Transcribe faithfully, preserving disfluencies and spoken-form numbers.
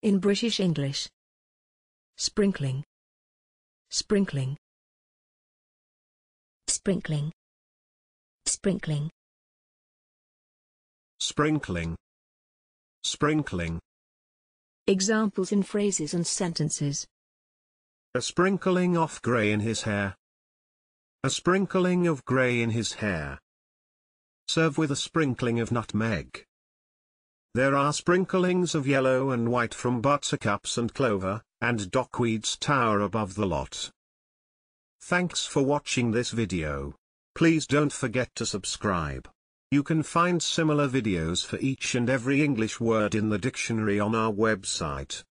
In British English. Sprinkling. Sprinkling. Sprinkling. Sprinkling. Sprinkling. Sprinkling. Examples in phrases and sentences. A sprinkling of grey in his hair. A sprinkling of grey in his hair. Serve with a sprinkling of nutmeg. There are sprinklings of yellow and white from buttercups and clover, and dockweeds tower above the lot. Thanks for watching this video. Please don't forget to subscribe. You can find similar videos for each and every English word in the dictionary on our website.